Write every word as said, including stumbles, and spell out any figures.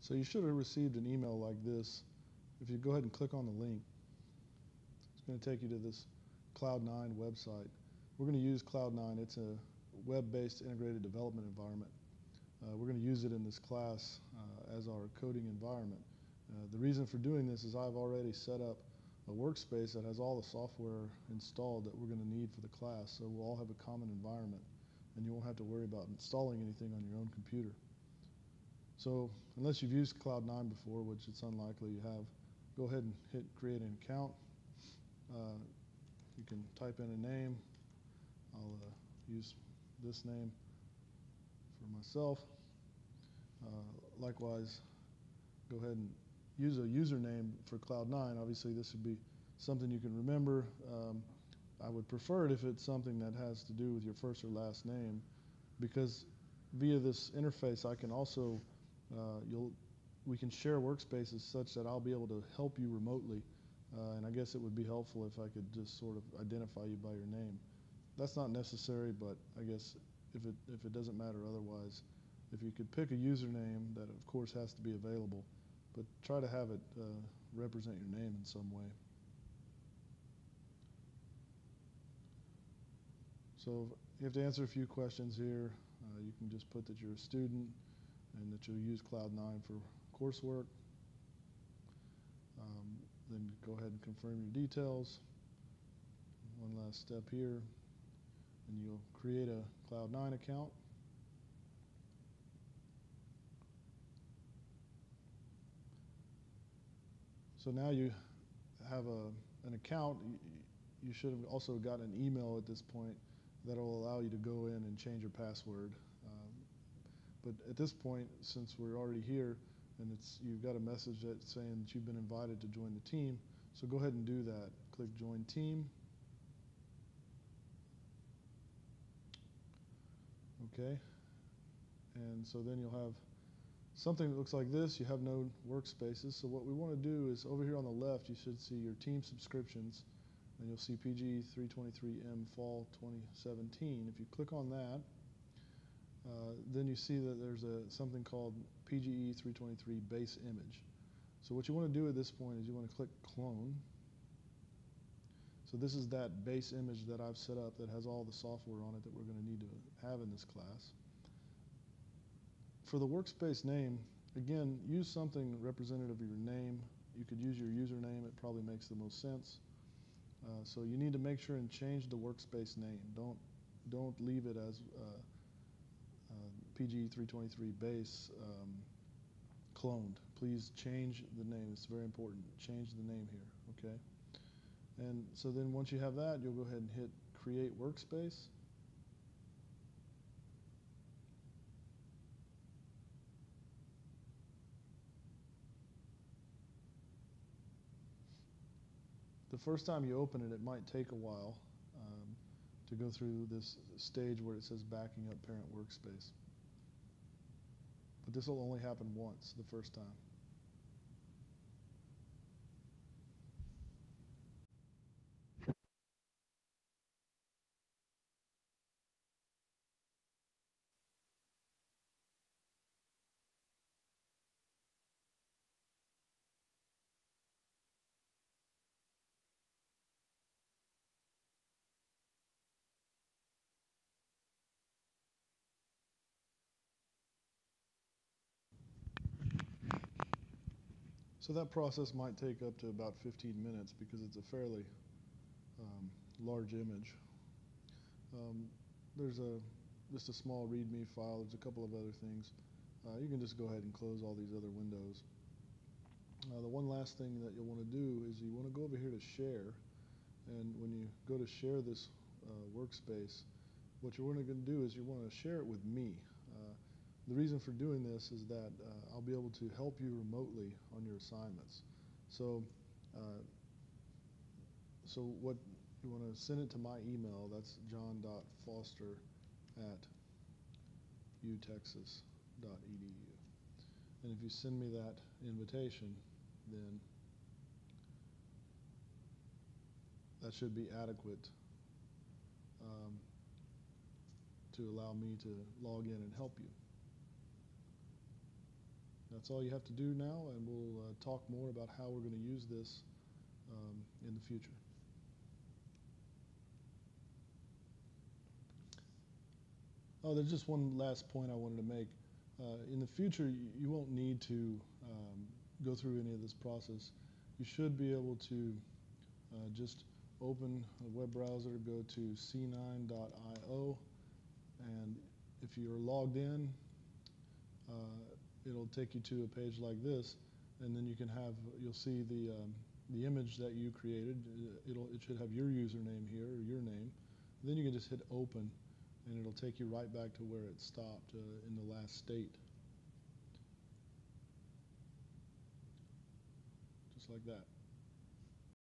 So you should have received an email like this. If you go ahead and click on the link, it's going to take you to this Cloud nine website. We're going to use Cloud nine. It's a web-based integrated development environment. Uh, we're going to use it in this class uh, as our coding environment. Uh, the reason for doing this is I've already set up a workspace that has all the software installed that we're going to need for the class, so we'll all have a common environment, and you won't have to worry about installing anything on your own computer. So unless you've used Cloud nine before, which it's unlikely you have, go ahead and hit create an account. Uh, you can type in a name. I'll uh, use this name for myself. Uh, likewise, go ahead and use a username for Cloud nine. Obviously, this would be something you can remember. Um, I would prefer it if it's something that has to do with your first or last name, because via this interface, I can also, uh, you'll, we can share workspaces such that I'll be able to help you remotely. Uh, and I guess it would be helpful if I could just sort of identify you by your name. That's not necessary, but I guess if it, if it doesn't matter otherwise, if you could pick a username that of course has to be available, but try to have it uh, represent your name in some way. So you have to answer a few questions here. Uh, you can just put that you're a student and that you'll use Cloud nine for coursework. Um, then go ahead and confirm your details. One last step here, and you'll create a Cloud nine account. So now you have a, an account. You should have also got an email at this point that will allow you to go in and change your password. Um, but at this point, since we're already here, and it's, you've got a message that's saying that you've been invited to join the team, so go ahead and do that. Click Join Team. Okay. And so then you'll have something that looks like this. You have no workspaces. So what we want to do is over here on the left, you should see your team subscriptions, and you'll see P G E three twenty-three M Fall twenty seventeen. If you click on that, uh, then you see that there's a something called P G E three twenty-three base image. So what you want to do at this point is you want to click Clone. So this is that base image that I've set up that has all the software on it that we're going to need to have in this class. For the workspace name, again, use something representative of your name. You could use your username. It probably makes the most sense. Uh, so you need to make sure and change the workspace name. Don't, don't leave it as uh, uh, P G E three twenty-three base um, cloned. Please change the name. It's very important. Change the name here, okay? And so then once you have that, you'll go ahead and hit Create Workspace. The first time you open it, it might take a while um, to go through this stage where it says backing up parent workspace. But this will only happen once, the first time. So that process might take up to about fifteen minutes because it's a fairly um, large image. Um, there's a just a small README file. There's a couple of other things. Uh, you can just go ahead and close all these other windows. Uh, the one last thing that you'll want to do is you want to go over here to Share, and when you go to share this uh, workspace, what you're going to do is you want to share it with me. Uh, the reason for doing this is that uh, I'll be able to help you remotely on your assignments. So, uh, so what you want to send it to my email. That's john dot foster at u texas dot e d u. And if you send me that invitation, then that should be adequate um, to allow me to log in and help you. That's all you have to do now, and we'll uh, talk more about how we're going to use this um, in the future. Oh, there's just one last point I wanted to make. Uh, in the future, you, you won't need to um, go through any of this process. You should be able to uh, just open a web browser, go to c nine dot i o, and if you're logged in, uh, it'll take you to a page like this, and then you can have, you'll see the um, the image that you created. It'll, it should have your username here, or your name. Then you can just hit open, and it'll take you right back to where it stopped uh, in the last state. Just like that.